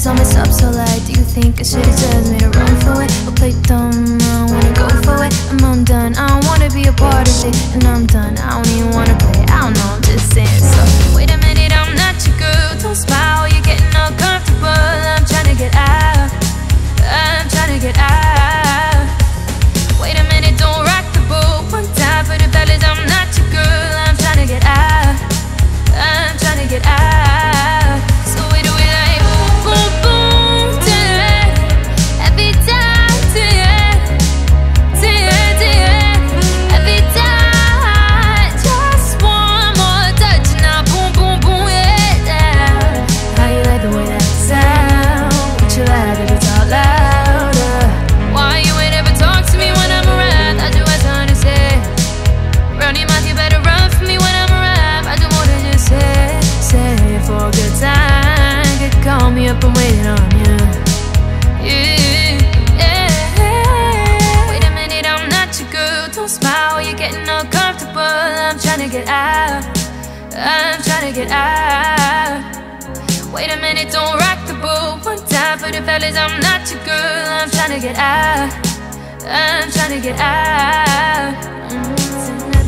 all messed up, so like, do you think I should've just made a run for it? Or play dumb, I don't wanna go for it. I'm done, I don't wanna be a part of it. And I'm done, I don't even wanna play, I don't know, I'm just saying. So, wait a minute, I'm not your girl. Don't smile, you're getting uncomfortable. I'm trying to get out, I'm trying to get out. Wait a minute, don't rock the boat. One time for the fellas, I'm not your girl. I'm trying to get out, I'm trying to get out. So we do it like boom, boom, boom, yeah. Every time, yeah, yeah, yeah. Every time, just one more touch. Now boom, boom, boom, yeah. How you like the way that sound? Would you laugh if it's all louder? Why you ain't ever talk to me when I'm around? I do have something to say. Round your mouth, you better run for me when I'm around. I just wanna just say it for a good time. Could call me up, I'm waiting on you. Yeah. Wait a minute, I'm not your girl. Don't smile while you're getting uncomfortable. I'm trying to get out, I'm trying to get out. Wait a minute, don't rock the boat. One time for the fellas, I'm not your girl. I'm trying to get out, I'm trying to get out.